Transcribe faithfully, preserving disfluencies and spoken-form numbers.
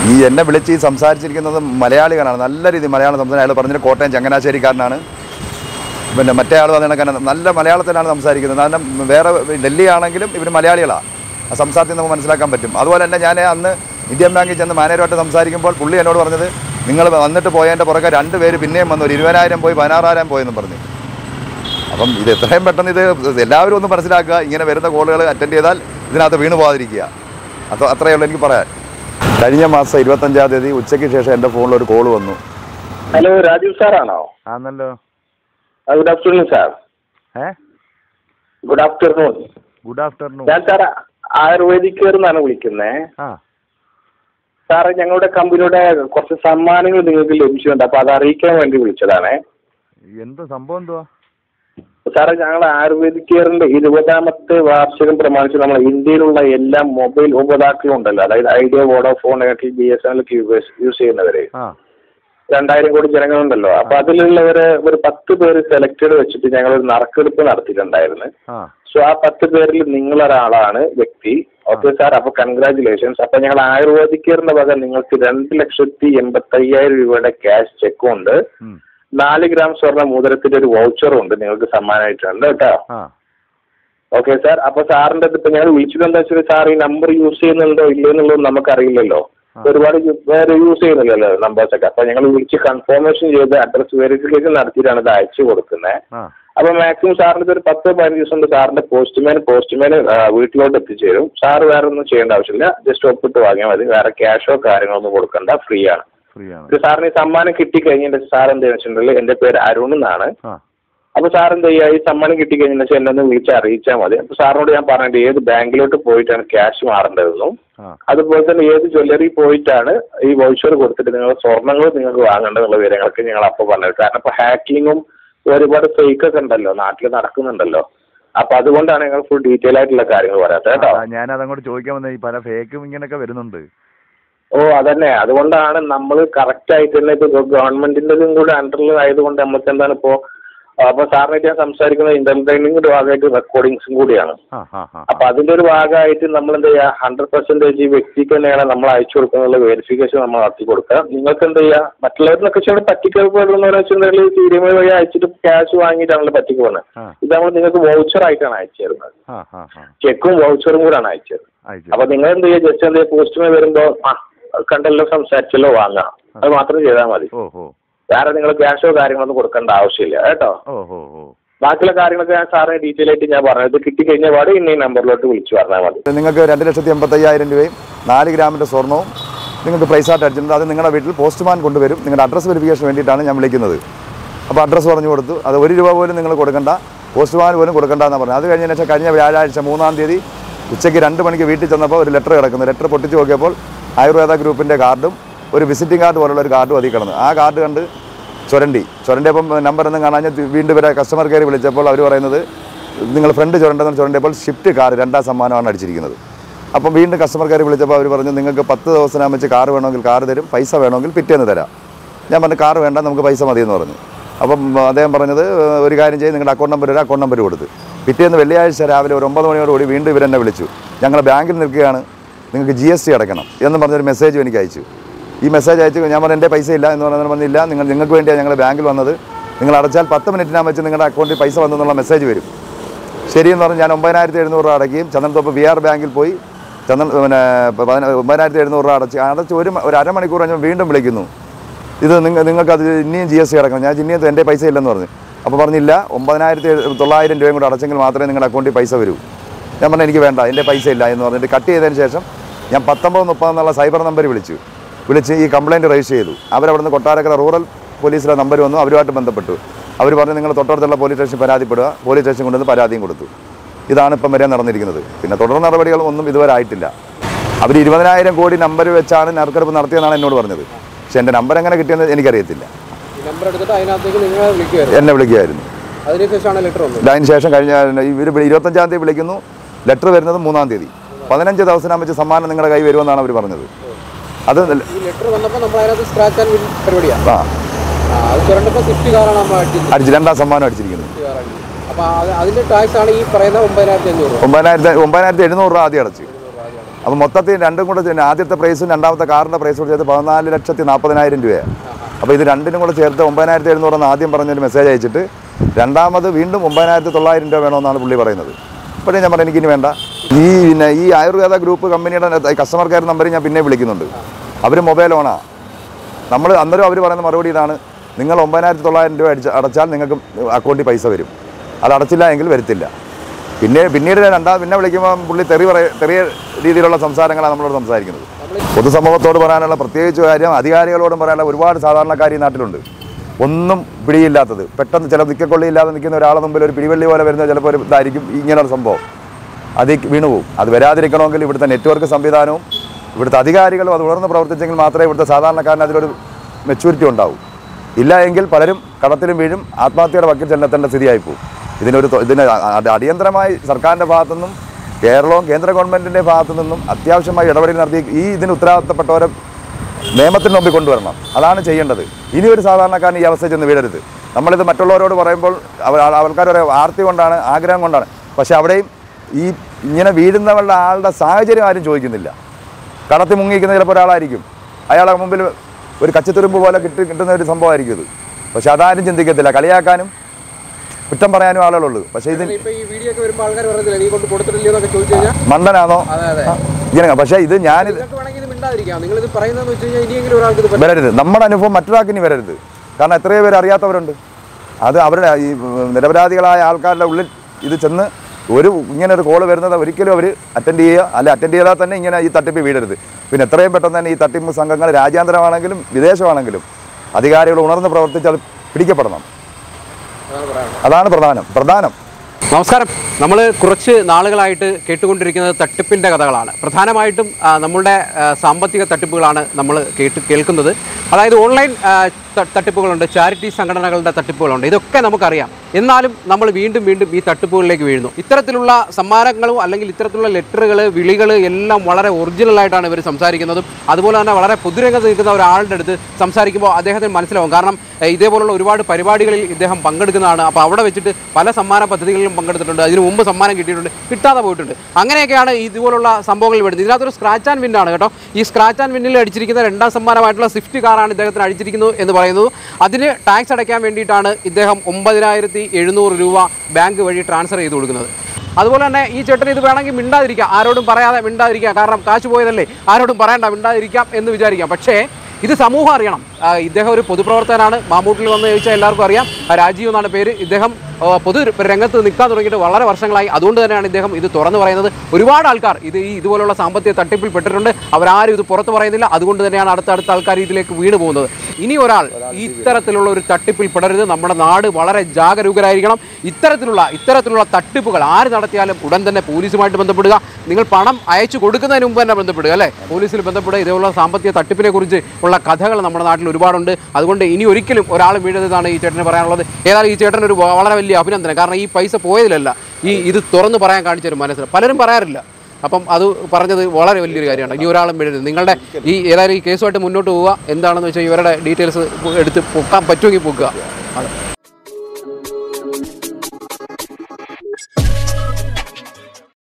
ഈ എന്നെ വിളിച്ച് ഈ സംസാരിച്ചിരിക്കുന്നത് മലയാളികളാണ്, നല്ല രീതിയിൽ മലയാളം സംസാരിക്കുന്നത്. അയാൾ പറഞ്ഞിട്ട് കോട്ടയം ചങ്ങനാശ്ശേരിക്കാരനാണ്. പിന്നെ മറ്റേ ആൾ വന്നിട്ട് നല്ല മലയാളത്തിലാണ് സംസാരിക്കുന്നത്. കാരണം വേറെ ഡൽഹി ആണെങ്കിലും ഇവർ മലയാളികളാണ്, ആ സംസാരത്തിൽ നമുക്ക് മനസ്സിലാക്കാൻ പറ്റും. അതുപോലെ തന്നെ ഞാൻ അന്ന് ഇന്ത്യൻ ബാങ്കിൽ ചെന്ന് മാനേജറുമായിട്ട് സംസാരിക്കുമ്പോൾ പുള്ളി എന്നോട് പറഞ്ഞത്, നിങ്ങൾ വന്നിട്ട് പോയതിൻ്റെ പുറകെ രണ്ട് പേര് പിന്നെയും വന്നു, ഒരു ഇരുപതിനായിരം പോയി പതിനാറായിരം പോയെന്നും പറഞ്ഞു. അപ്പം ഇത് എത്രയും പെട്ടെന്ന് ഇത് എല്ലാവരും ഒന്ന് മനസ്സിലാക്കുക. ഇങ്ങനെ വരുന്ന കോളുകൾ അറ്റൻഡ് ചെയ്താൽ ഇതിനകത്ത് വീണ് പോകാതിരിക്കുക. അത് അത്രയേ ഉള്ളൂ എനിക്ക് പറയാൻ. കഴിഞ്ഞ മാസം ഇരുപത്തഞ്ചാം തീയതി ഉച്ചയ്ക്ക് ശേഷം എൻ്റെ ഫോണിൽ ഒരു കോൾ വന്നു. ഹലോ, രാജീവ് സാറാണോ? ആണല്ലോ. Good afternoon sir. ഏ ഗുഡ് ആഫ്റ്റർനൂൺ. Good afternoon. ഞാൻ സാർ ആയുർവേദിക് കെയർ എന്നാണ് വിളിക്കുന്നത്. ആ സാറ് ഞങ്ങളുടെ കമ്പനിയുടെ കുറച്ച് സമ്മാനങ്ങൾ നിങ്ങൾക്ക് ലഭിച്ചിട്ടുണ്ട്, അപ്പൊ അത് അറിയിക്കാൻ വേണ്ടി വിളിച്ചതാണ്. എന്ത് സംഭവം എന്തുവാ സാറേ? ഞങ്ങൾ ആയുർവേദിക് കെയറിന്റെ ഇരുപതാമത്തെ വാർഷികം പ്രമാണിച്ച് നമ്മൾ ഇന്ത്യയിലുള്ള എല്ലാ മൊബൈൽ ഉപഭോക്താക്കളും ഉണ്ടല്ലോ, അതായത് Idea, Vodafone, Airtel, B S N L ഒക്കെ യൂസ് ചെയ്യുന്നവര് രണ്ടായിരം കോടി ജനങ്ങളുണ്ടല്ലോ. അപ്പൊ അതിലുള്ളവര് ഒരു പത്ത് പേര് സെലക്ടഡ് വെച്ചിട്ട് ഞങ്ങൾ ഒരു നറുക്കെടുപ്പ് നടത്തിയിട്ടുണ്ടായിരുന്നു. സോ ആ പത്ത് പേരിൽ നിങ്ങളൊരാളാണ് വ്യക്തി. ഓക്കെ സാർ, അപ്പൊ കൺഗ്രാറ്റുലേഷൻസ്. അപ്പൊ ഞങ്ങൾ ആയുർവേദിക് കെയറിന്റെ വക നിങ്ങൾക്ക് രണ്ട് ലക്ഷത്തി എൺപത്തി അയ്യായിരം രൂപയുടെ ക്യാഷ് ചെക്കും ഉണ്ട്, നാല് ഗ്രാം സ്വർണ്ണ മോതിരത്തിന്റെ ഒരു വൗച്ചറും ഉണ്ട് നിങ്ങൾക്ക് സമ്മാനമായിട്ടുണ്ട് കേട്ടോ. Okay sir. അപ്പൊ സാറിന്റെ അടുത്ത് ഇപ്പൊ ഞങ്ങൾ വിളിച്ചത് എന്താ വെച്ചാൽ, സാർ ഈ നമ്പർ യൂസ് ചെയ്യുന്നുണ്ടോ ഇല്ലയോ എന്നുള്ളത് നമുക്കറിയില്ലല്ലോ, ഒരുപാട് പേര് യൂസ് ചെയ്യുന്നില്ലല്ലോ നമ്പേഴ്സൊക്കെ. അപ്പൊ ഞങ്ങൾ വിളിച്ച് കൺഫർമേഷൻ ചെയ്ത് അഡ്രസ് വെരിഫിക്കേഷൻ നടത്തിയിട്ടാണ് ഇത് അയച്ചു കൊടുക്കുന്നത്. അപ്പൊ മാക്സിമം സാറിന്റെ ഒരു പത്ത് പതിനഞ്ച് ദിവസം കൊണ്ട് സാറിന്റെ പോസ്റ്റ്മാൻ പോസ്റ്റ്മാൻ വീട്ടിലോട്ട് എത്തിച്ചേരും. സാർ വേറെ ഒന്നും ചെയ്യേണ്ട ആവശ്യമില്ല, ജസ്റ്റ് ഒപ്പിട്ട് വാങ്ങിയാൽ മതി. വേറെ ക്യാഷോ കാര്യങ്ങളോ ഒന്നും കൊടുക്കണ്ട, ഫ്രീ ആണ്. സാറിന് ഈ സമ്മാനം കിട്ടിക്കഴിഞ്ഞിട്ട് സാർ എന്ത് വെച്ചിട്ടുണ്ടെങ്കിൽ, എന്റെ പേര് അരുൺ എന്നാണ്. അപ്പൊ സാർ എന്ത് ചെയ്യുക, ഈ സമ്മാനം കിട്ടിക്കഴിഞ്ഞാൽ വെച്ചാൽ എന്നെ ഒന്ന് വിളിച്ച് അറിയിച്ചാൽ മതി. അപ്പൊ സാറിനോട് ഞാൻ പറഞ്ഞിട്ട് ഏത് ബാങ്കിലോട്ട് പോയിട്ടാണ് ക്യാഷ് മാറേണ്ടതെന്നും അതുപോലെ തന്നെ ഏത് ജ്വല്ലറി പോയിട്ടാണ് ഈ വൗച്ചർ കൊടുത്തിട്ട് നിങ്ങൾ സ്വർണ്ണങ്ങൾ നിങ്ങൾക്ക് വാങ്ങേണ്ടതുള്ള വിവരങ്ങളൊക്കെ ഞങ്ങൾ അപ്പോൾ പറഞ്ഞത്. കാരണം ഇപ്പൊ ഹാക്കിങ്ങും ഒരുപാട് ഫേക്ക് ഒക്കെ ഉണ്ടല്ലോ നാട്ടിൽ നടക്കുന്നുണ്ടല്ലോ. അപ്പൊ അതുകൊണ്ടാണ് ഞങ്ങൾ ഫുൾ ഡീറ്റെയിൽ ആയിട്ടുള്ള കാര്യങ്ങൾ പറയാത്തത് കേട്ടോ. ഞാൻ അതങ്ങോട്ട് ചോദിക്കാൻ വന്നത്, ഈ പല ഫേക്കും ഇങ്ങനെയൊക്കെ വരുന്നുണ്ട്. ഓ അതന്നെ, അതുകൊണ്ടാണ് നമ്മൾ കറക്റ്റ് ആയിട്ട് തന്നെ ഇപ്പൊ ഗവൺമെന്റിന്റെതും കൂടെ അണ്ടറിൽ ആയതുകൊണ്ട് നമുക്ക് എന്താണ് ഇപ്പോ അപ്പൊ സാറിനായിട്ട് ഞാൻ സംസാരിക്കുന്നത് ഇന്റർടൈനിങ്ങിന്റെ ഭാഗമായിട്ട് റെക്കോർഡിങ്സും കൂടിയാണ്. അപ്പൊ അതിന്റെ ഒരു ഭാഗമായിട്ട് നമ്മൾ എന്താ ചെയ്യുക, ഹൺഡ്രഡ് പെർസെന്റേജ് ഈ വ്യക്തിക്ക് തന്നെയാണ് നമ്മൾ അയച്ചു കൊടുക്കുന്ന വെരിഫിക്കേഷൻ നമ്മൾ നടത്തി കൊടുക്കുക. നിങ്ങൾക്ക് എന്താ ചെയ്യുക, മറ്റുള്ളവരിലൊക്കെ ചില പറ്റിക്കപ്പെടുന്നവരെ വെച്ചിട്ടുണ്ടെങ്കിൽ സി ഡി എം വഴി അയച്ചിട്ട് ക്യാഷ് വാങ്ങിയിട്ടാണല്ലോ പറ്റിക്ക് പോകുന്നത്. ഇത് നമ്മൾ നിങ്ങൾക്ക് വൗച്ചർ ആയിട്ടാണ് അയച്ചു തരുന്നത്, ചെക്കും വൗച്ചറും കൂടെയാണ് അയച്ചു തരുന്നത്. അപ്പൊ നിങ്ങൾ എന്ത് ചെയ്യുക, ജസ്റ്റ് എന്താ പോസ്റ്റുമേ വരുമ്പോ ആ കണ്ടല്ലോ സംസാരിച്ചല്ലോ വാങ്ങാം, അത് മാത്രം ചെയ്താൽ മതി. വേറെ നിങ്ങൾ ക്യാഷോ കാര്യങ്ങളൊന്നും കൊടുക്കേണ്ട ആവശ്യമില്ല കേട്ടോ. ബാക്കിയുള്ള കാര്യങ്ങളൊക്കെ ഞാൻ സാറിന് ഡീറ്റെയിൽ ആയിട്ട് ഞാൻ പറഞ്ഞത് കിട്ടിക്കഴിഞ്ഞ പാട് ഇന്ന ഈ നമ്പറിലോട്ട് വിളിച്ചു പറഞ്ഞാൽ മതി. നിങ്ങൾക്ക് രണ്ട് ലക്ഷത്തി എൺപത്തി അയ്യായിരം രൂപയും നാല് ഗ്രാമിൻ്റെ സ്വർണ്ണവും നിങ്ങൾക്ക് പ്രൈസായിട്ട് അടിച്ചിട്ടുണ്ട്. അത് നിങ്ങളുടെ വീട്ടിൽ പോസ്റ്റ്മാൻ കൊണ്ടുവരും. നിങ്ങളുടെ അഡ്രസ് വെരിഫിക്കേഷൻ വേണ്ടിയിട്ടാണ് ഞാൻ വിളിക്കുന്നത്. അപ്പോൾ അഡ്രസ്സ് പറഞ്ഞു കൊടുത്തു. അത് ഒരു രൂപ പോലും നിങ്ങൾ കൊടുക്കണ്ട, പോസ്റ്റ്മാൻ പോലും കൊടുക്കണ്ടെന്ന് പറഞ്ഞു. അത് കഴിഞ്ഞതിന് ശേഷം കഴിഞ്ഞ വ്യാഴാഴ്ച മൂന്നാം തീയതി ഉച്ചയ്ക്ക് രണ്ട് മണിക്ക് വീട്ടിൽ ചെന്നപ്പോൾ ഒരു ലെറ്റർ കിടക്കുന്നു. ലെറ്റർ പൊട്ടിച്ച് നോക്കിയപ്പോൾ ആയുർവേദ ഗ്രൂപ്പിൻ്റെ കാർഡും ഒരു വിസിറ്റിംഗ് കാർഡ് പോലുള്ള ഒരു കാർഡും അതിൽ കിടന്നു. ആ കാർഡ് കണ്ട് ചുരണ്ടി ചുരണ്ടിയപ്പം നമ്പറൊന്നും കാണാൻ വീണ്ടും ഇവരെ കസ്റ്റമർ കെയർ വിളിച്ചപ്പോൾ അവർ പറയുന്നത്, നിങ്ങൾ ഫ്രണ്ട് ചുരണ്ടെന്ന് ചുരണ്ടിയപ്പോൾ ഷിഫ്റ്റ് കാർ രണ്ടാം സമ്മാനമാണ് അടിച്ചിരിക്കുന്നത്. അപ്പം വീണ്ടും കസ്റ്റമർ കെയർ വിളിച്ചപ്പോൾ അവർ പറഞ്ഞു, നിങ്ങൾക്ക് പത്ത് ദിവസം വെച്ച് കാർ വേണമെങ്കിൽ കാർ തരും, പൈസ വേണമെങ്കിൽ പിറ്റേന്ന് തരാം. ഞാൻ പറഞ്ഞു കാർ വേണ്ട, നമുക്ക് പൈസ മതിയെന്ന് പറഞ്ഞു. അപ്പം അദ്ദേഹം പറഞ്ഞത്, ഒരു കാര്യം ചെയ്ത് നിങ്ങളുടെ അക്കൗണ്ട് നമ്പർ ഒരു അക്കൗണ്ട് നമ്പർ കൊടുത്ത് പിറ്റേന്ന് വെള്ളിയാഴ്ച രാവിലെ ഒരു ഒമ്പത് മണിയോടുകൂടി വീണ്ടും ഇവരെന്നെ വിളിച്ചു. ഞങ്ങൾ ബാങ്കിൽ നിൽക്കുകയാണ്, നിങ്ങൾക്ക് ജി എസ് ടി അടയ്ക്കണം എന്ന് പറഞ്ഞൊരു മെസ്സേജ് എനിക്ക് അയച്ചു. ഈ മെസ്സേജ് അയച്ചു. ഞാൻ പറഞ്ഞു എൻ്റെ പൈസ ഇല്ല എന്ന് പറഞ്ഞാൽ പറഞ്ഞില്ല, നിങ്ങൾ നിങ്ങൾക്ക് വേണ്ടിയാണ് ഞങ്ങൾ ബാങ്കിൽ വന്നത്, നിങ്ങൾ അടച്ചാൽ പത്ത് മിനിറ്റിനാകുമ്പോൾ വെച്ച് നിങ്ങളുടെ അക്കൗണ്ടിൽ പൈസ വന്നെന്നുള്ള മെസ്സേജ് വരും. ശരിയെന്ന് പറഞ്ഞ് ഞാൻ ഒമ്പതിനായിരത്തി എഴുന്നൂറ് രൂപ അടയ്ക്കുകയും ചന്ദനത്തോപ്പ് വി ആർ ബാങ്കിൽ പോയി ചന്ദൻ പിന്നെ ഒമ്പതിനായിരത്തി എഴുന്നൂറ് രൂപ അടച്ച് അടച്ച് ഒരു ഒരു അരമണിക്കൂർ കഴിഞ്ഞാൽ വീണ്ടും വിളിക്കുന്നു, ഇത് നിങ്ങൾ നിങ്ങൾക്കത് ഇനിയും ജി എസ് ടി അടക്കണം. ഞാൻ ഇനിയും എൻ്റെ പൈസ ഇല്ലെന്ന് പറഞ്ഞു. അപ്പോൾ പറഞ്ഞില്ല, ഒമ്പതിനായിരത്തി തൊള്ളായിരം രൂപയും കൂടെ അടച്ചെങ്കിൽ മാത്രമേ നിങ്ങളുടെ അക്കൗണ്ടിൽ പൈസ വരൂ. ഞാൻ പറഞ്ഞു എനിക്ക് വേണ്ട, എൻ്റെ പൈസ ഇല്ല എന്ന് പറഞ്ഞിട്ട് കട്ട് ചെയ്തതിന് ശേഷം ഞാൻ പത്തൊമ്പത് മുപ്പത് എന്നുള്ള സൈബർ നമ്പർ വിളിച്ചു വിളിച്ച് ഈ കംപ്ലയിൻറ്റ് രജിസ്റ്റർ ചെയ്തു. അവരവിടുന്ന് കൊട്ടാരക്കര റൂറൽ പോലീസിലെ നമ്പർ വന്നു, അവരുമായിട്ട് ബന്ധപ്പെട്ടു. അവർ പറഞ്ഞു നിങ്ങൾ തൊട്ടടുത്തുള്ള പോലീസ് സ്റ്റേഷൻ പരാതിപ്പെടുക. പോലീസ് സ്റ്റേഷൻ കൊണ്ടുവന്ന് പരാതിയും കൊടുത്തു. ഇതാണ് ഇപ്പം വരെ നടന്നിരിക്കുന്നത്. പിന്നെ തുടർ നടപടികൾ ഒന്നും ഇതുവരെ ആയിട്ടില്ല. അവർ ഇരുപതിനായിരം കോടി നമ്പർ വെച്ചാണ് നറുക്കെടുപ്പ് നടത്തിയെന്നാണ് എന്നോട് പറഞ്ഞത്. പക്ഷെ എൻ്റെ നമ്പർ എങ്ങനെ കിട്ടിയെന്ന് എനിക്കറിയത്തില്ല. എന്നെ വിളിക്കുകയായിരുന്നു. അതിന് ശേഷം കഴിഞ്ഞ ഇവർ ഇരുപത്തഞ്ചാം തീയതി വിളിക്കുന്നു, ലെറ്റർ വരുന്നത് മൂന്നാം തീയതി. പതിനഞ്ച് ദിവസം വെച്ച് സമ്മാനം നിങ്ങളുടെ കൈ വരുമെന്നാണ് അവർ പറഞ്ഞത്. അത് അടിച്ച് രണ്ടാം സമ്മാനം അടിച്ചിരിക്കുന്നത്. ഒമ്പതിനായിരത്തി ഒമ്പതിനായിരത്തി എഴുന്നൂറ് രൂപ ആദ്യം അടച്ച്. അപ്പോൾ മൊത്തത്തിൽ രണ്ടും കൂടെ ആദ്യത്തെ പ്രൈസും രണ്ടാമത്തെ കാറിൻ്റെ പ്രൈസും കൂടെ ചേർത്ത് പതിനാല് ലക്ഷത്തി നാൽപ്പതിനായിരം രൂപയാണ്. അപ്പോൾ ഇത് രണ്ടിനും കൂടെ ചേർത്ത് ഒമ്പതിനായിരത്തി എഴുന്നൂറെന്ന് ആദ്യം പറഞ്ഞൊരു മെസ്സേജ് അയച്ചിട്ട് രണ്ടാമത് വീണ്ടും ഒമ്പതിനായിരത്തി തൊള്ളായിരം രൂപ വേണമെന്നാണ് പുള്ളി പറയുന്നത്. ഇപ്പോഴേ ഞാൻ പറഞ്ഞു എനിക്കിനി വേണ്ട. ഈ പിന്നെ ഈ ആയുർവേദ ഗ്രൂപ്പ് കമ്പനിയുടെ കസ്റ്റമർ കെയർ നമ്പർ ഞാൻ പിന്നെ വിളിക്കുന്നുണ്ട്. അവർ മൊബൈൽ ഓണാണ്. നമ്മൾ അന്നേരം അവർ പറയുന്ന മറുപടി ഇതാണ്, നിങ്ങൾ ഒമ്പതിനായിരത്തി തൊള്ളായിരം രൂപ അടിച്ച് അടച്ചാൽ നിങ്ങൾക്ക് അക്കൗണ്ടിൽ പൈസ വരും, അത് അടച്ചില്ല എങ്കിൽ വരത്തില്ല. പിന്നെ പിന്നീട് രണ്ടാം പിന്നെ വിളിക്കുമ്പോൾ പുള്ളി തെറി പറയ ചെറിയ രീതിയിലുള്ള സംസാരങ്ങളാണ് നമ്മളോട് സംസാരിക്കുന്നത്. പൊതുസമൂഹത്തോട് പറയാനുള്ള പ്രത്യേകിച്ച് കാര്യം അധികാരികളോടും പറയാനുള്ള ഒരുപാട് സാധാരണക്കാർ ഈ നാട്ടിലുണ്ട്. ഒന്നും പിടിയില്ലാത്തത്, പെട്ടെന്ന് ചില നിൽക്കക്കൊള്ളിയില്ലാതെ നിൽക്കുന്ന ഒരാളെ മുമ്പിൽ ഒരു പിടിവള്ളി പോലെ വരുന്ന ചിലപ്പോൾ ഒരു ഇതായിരിക്കും ഇങ്ങനൊരു സംഭവം, അതിൽ വീണുപോകും. അത് വരാതിരിക്കണമെങ്കിൽ ഇവിടുത്തെ നെറ്റ്വർക്ക് സംവിധാനവും ഇവിടുത്തെ അധികാരികളും അത് ഉണർന്ന് പ്രവർത്തിച്ചെങ്കിൽ മാത്രമേ ഇവിടുത്തെ സാധാരണക്കാരന് അതിലൊരു മെച്യൂരിറ്റി ഉണ്ടാവും. ഇല്ല എങ്കിൽ പലരും കടത്തിലും വീഴും, ആത്മഹത്യയുടെ വക്കിൽ ചെന്നെത്തേണ്ട സ്ഥിതിയായിപ്പോവും. ഇതിനൊരു ഇതിന് അടിയന്തരമായി സർക്കാരിൻ്റെ ഭാഗത്തുനിന്നും കേരളവും കേന്ദ്ര ഗവൺമെൻറ്റിൻ്റെ ഭാഗത്തു നിന്നും അത്യാവശ്യമായി ഇടപെടൽ നടത്തി ഈ ഇതിന് ഉത്തരവാദിത്തപ്പെട്ടവരെ നിയമത്തിന് മുമ്പിൽ കൊണ്ടുവരണം. അതാണ് ചെയ്യേണ്ടത്. ഇനി ഒരു സാധാരണക്കാരൻ ഈ അവസ്ഥ ചെന്ന് വീഴരുത്. നമ്മളിത് മറ്റുള്ളവരോട് പറയുമ്പോൾ അവർ ആൾക്കാരൊരു ആർത്തി കൊണ്ടാണ്, ആഗ്രഹം കൊണ്ടാണ്. പക്ഷേ അവിടെയും ഈ ഇങ്ങനെ വീഴുന്നവരുടെ ആളുടെ സാഹചര്യം ആരും ചോദിക്കുന്നില്ല. കടത്തി മുങ്ങിയിരിക്കുന്ന ചിലപ്പോൾ ഒരാളായിരിക്കും, അയാളുടെ മുമ്പിൽ ഒരു കച്ചിത്തുരുമ്പ് പോലെ കിട്ടി കിട്ടുന്ന ഒരു സംഭവമായിരിക്കും ഇത്. പക്ഷെ അതാരും ചിന്തിക്കത്തില്ല. കളിയാക്കാനും കുറ്റം പറയാനും ആളുകളുള്ളൂ. പക്ഷേ ഇത് മണ്ടനാണോ ഇങ്ങനെ? പക്ഷേ ഇത് ഞാനിത് വരരുത്, നമ്മുടെ അനുഭവം മറ്റൊരാൾക്ക് ഇനി വരരുത്. കാരണം എത്രയോ പേര് അറിയാത്തവരുണ്ട്. അത് അവരുടെ ഈ നിരപരാധികളായ ആൾക്കാരുടെ ഉള്ളിൽ ഇത് ചെന്ന് ഒരു ഇങ്ങനെ ഒരു കോള് വരുന്നത് ഒരിക്കലും അവർ അറ്റൻഡ് ചെയ്യുക, അല്ലെ അറ്റൻഡ് ചെയ്താൽ തന്നെ ഇങ്ങനെ ഈ തട്ടിപ്പ് വീഴരുത്. പിന്നെ എത്രയും പെട്ടെന്ന് തന്നെ ഈ തട്ടിപ്പ് സംഘങ്ങൾ രാജ്യാന്തരമാണെങ്കിലും വിദേശമാണെങ്കിലും അധികാരികൾ ഉണർന്ന് പ്രവർത്തിച്ച് അത് പിടിക്കപ്പെടണം. അതാണ് പ്രധാനം പ്രധാനം നമസ്കാരം. നമ്മൾ കുറച്ച് നാളുകളായിട്ട് കേട്ടുകൊണ്ടിരിക്കുന്നത് തട്ടിപ്പിൻ്റെ കഥകളാണ്. പ്രധാനമായിട്ടും നമ്മളുടെ സാമ്പത്തിക തട്ടിപ്പുകളാണ് നമ്മൾ കേട്ട് കേൾക്കുന്നത്. അതായത് ഓൺലൈൻ തട്ടിപ്പുകളുണ്ട്, ചാരിറ്റി സംഘടനകളുടെ തട്ടിപ്പുകളുണ്ട്, ഇതൊക്കെ നമുക്കറിയാം. എന്നാലും നമ്മൾ വീണ്ടും വീണ്ടും ഈ തട്ടിപ്പുകളിലേക്ക് വീഴുന്നു. ഇത്തരത്തിലുള്ള സമ്മാനങ്ങളും അല്ലെങ്കിൽ ഇത്തരത്തിലുള്ള ലെറ്ററുകൾ, വിളികൾ എല്ലാം വളരെ ഒറിജിനലായിട്ടാണ് ഇവർ സംസാരിക്കുന്നതും. അതുപോലെ തന്നെ വളരെ പൊതുരംഗത്ത് നിൽക്കുന്ന ഒരാളുടെ അടുത്ത് സംസാരിക്കുമ്പോൾ അദ്ദേഹത്തിന് മനസ്സിലാവും. കാരണം ഇതേപോലുള്ള ഒരുപാട് പരിപാടികളിൽ ഇദ്ദേഹം പങ്കെടുക്കുന്നതാണ്. അപ്പോൾ അവിടെ വെച്ചിട്ട് പല സമ്മാന പദ്ധതികളിലും പങ്കെടുത്തിട്ടുണ്ട്, അതിന് മുമ്പ് സമ്മാനം കിട്ടിയിട്ടുണ്ട്, കിട്ടാതെ പോയിട്ടുണ്ട്. അങ്ങനെയൊക്കെയാണ് ഇതുപോലുള്ള സംഭവങ്ങൾ വരുന്നത്. ഇതിനകത്തൊരു സ്ക്രാച്ച് ആൻഡ് വിന്നാണ് കേട്ടോ. ഈ സ്ക്രാച്ച് ആൻഡ് വിന്നിൽ അടിച്ചിരിക്കുന്ന രണ്ടാം സമ്മാനമായിട്ടുള്ള സ്വിഫ്റ്റ് കാറാണ് ഇദ്ദേഹത്തിന് അടിച്ചിരിക്കുന്നത് എന്ന് പറയുന്നത്. അതിന് ടാക്സ് അടയ്ക്കാൻ വേണ്ടിയിട്ടാണ് ഇദ്ദേഹം ഒമ്പതിനായിരത്തി എഴുന്നൂറ് രൂപ ബാങ്ക് വഴി ട്രാൻസ്ഫർ ചെയ്ത് കൊടുക്കുന്നത്. അതുപോലെ തന്നെ ഈ ചേട്ടൻ ഇത് വേണമെങ്കിൽ മിണ്ടാതിരിക്കാം, ആരോടും പറയാതെ മിണ്ടാതിരിക്കാം. കാരണം കാശ് പോയതല്ലേ, ആരോടും പറയണ്ട, മിണ്ടാതിരിക്കാം എന്ന് വിചാരിക്കാം. പക്ഷേ ഇത് സമൂഹം അറിയണം. ഇദ്ദേഹം ഒരു പൊതുപ്രവർത്തകനാണ്. മാമൂട്ടിൽ വന്ന് ചോദിച്ചാൽ എല്ലാവർക്കും അറിയാം. രാജീവ് എന്നാണ് പേര്. ഇദ്ദേഹം പൊതു രംഗത്ത് നിൽക്കാൻ തുടങ്ങിയിട്ട് വളരെ വർഷങ്ങളായി. അതുകൊണ്ട് തന്നെയാണ് ഇദ്ദേഹം ഇത് തുറന്നു പറയുന്നത്. ഒരുപാട് ആൾക്കാർ ഇത് ഈ ഇതുപോലുള്ള സാമ്പത്തിക തട്ടിപ്പിൽ പെട്ടിട്ടുണ്ട്. അവരാരും ഇത് പുറത്ത് പറയുന്നില്ല. അതുകൊണ്ട് തന്നെയാണ് അടുത്തടുത്ത ആൾക്കാർ ഇതിലേക്ക് വീണ് പോകുന്നത്. ഇനി ഒരാൾ ഇത്തരത്തിലുള്ള ഒരു തട്ടിപ്പിൽ പെടരുത്. നമ്മുടെ നാട് വളരെ ജാഗരൂകരായിരിക്കണം. ഇത്തരത്തിലുള്ള ഇത്തരത്തിലുള്ള തട്ടിപ്പുകൾ ആര് നടത്തിയാലും ഉടൻ തന്നെ പോലീസുമായിട്ട് ബന്ധപ്പെടുക. നിങ്ങൾ പണം അയച്ചു കൊടുക്കുന്നതിന് മുമ്പ് തന്നെ ബന്ധപ്പെടുക, അല്ലേ? പോലീസിൽ ബന്ധപ്പെടുക. ഇതേപോലുള്ള സാമ്പത്തിക തട്ടിപ്പിനെ കുറിച്ച് ഉള്ള കഥകൾ നമ്മുടെ നാട്ടിൽ ഒരുപാടുണ്ട്. അതുകൊണ്ട് ഇനി ഒരിക്കലും ഒരാൾ വീഴരുതെന്നാണ് ഈ ചേട്ടന് പറയാനുള്ളത്. ഏതായാലും ഈ ചേട്ടൻ ഒരു വളരെ വലിയ അഭിനന്ദനം. കാരണം ഈ പൈസ പോയതിലല്ല, ഈ ഇത് തുറന്ന് പറയാൻ കാണിച്ചൊരു മനസ്സിൽ പലരും പറയാറില്ല. അപ്പം അത് പറഞ്ഞത് വളരെ വലിയൊരു കാര്യമാണ്. ഇനി ഒരാളും വീഴരുത്. നിങ്ങളുടെ ഈ ഏതായാലും ഈ കേസുമായിട്ട് മുന്നോട്ട് പോവുക. എന്താണെന്ന് വെച്ചാൽ ഇവരുടെ ഡീറ്റെയിൽസ് എടുത്ത് പൊക്കാൻ പറ്റുമെങ്കിൽ പൊക്കുക.